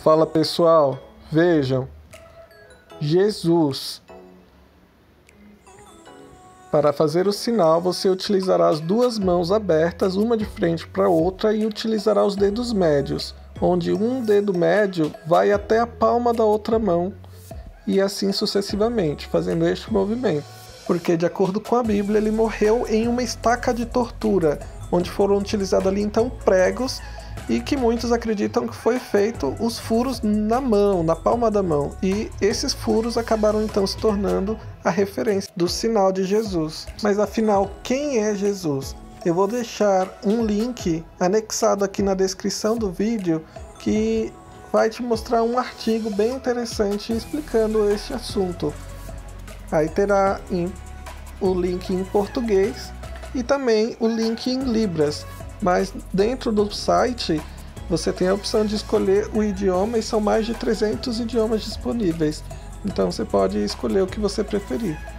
Fala pessoal, vejam, Jesus. Para fazer o sinal, você utilizará as duas mãos abertas, uma de frente para a outra, e utilizará os dedos médios, onde um dedo médio vai até a palma da outra mão, e assim sucessivamente, fazendo este movimento. Porque, de acordo com a Bíblia, ele morreu em uma estaca de tortura, onde foram utilizados ali então pregos, e que muitos acreditam que foi feito os furos na mão, na palma da mão. E esses furos acabaram então se tornando a referência do sinal de Jesus. Mas afinal, quem é Jesus? Eu vou deixar um link anexado aqui na descrição do vídeo que vai te mostrar um artigo bem interessante explicando este assunto. Aí terá o link em português e também o link em Libras. Mas dentro do site você tem a opção de escolher o idioma e são mais de 300 idiomas disponíveis. Então você pode escolher o que você preferir.